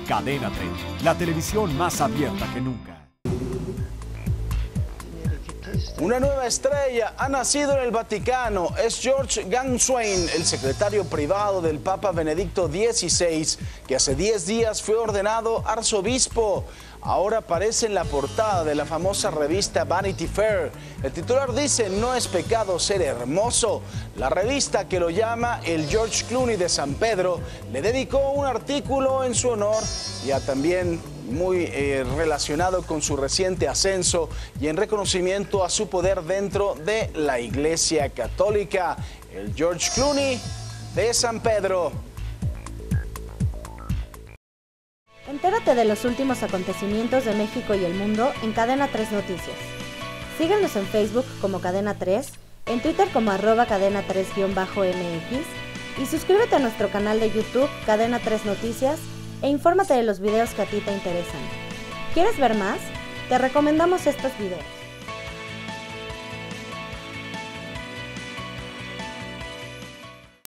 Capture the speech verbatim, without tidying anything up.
Cadena tres, la televisión más abierta que nunca. Una nueva estrella ha nacido en el Vaticano. Es George Ganswein, el secretario privado del Papa Benedicto dieciséis, que hace diez días fue ordenado arzobispo. Ahora aparece en la portada de la famosa revista Vanity Fair. El titular dice: no es pecado ser hermoso. La revista, que lo llama el George Clooney de San Pedro, le dedicó un artículo en su honor, ya también muy eh, relacionado con su reciente ascenso y en reconocimiento a su poder dentro de la Iglesia Católica. El George Clooney de San Pedro. Entérate de los últimos acontecimientos de México y el mundo en Cadena tres Noticias. Síguenos en Facebook como Cadena tres, en Twitter como arroba cadena tres guión bajo M X y suscríbete a nuestro canal de YouTube Cadena tres Noticias e infórmate de los videos que a ti te interesan. ¿Quieres ver más? Te recomendamos estos videos.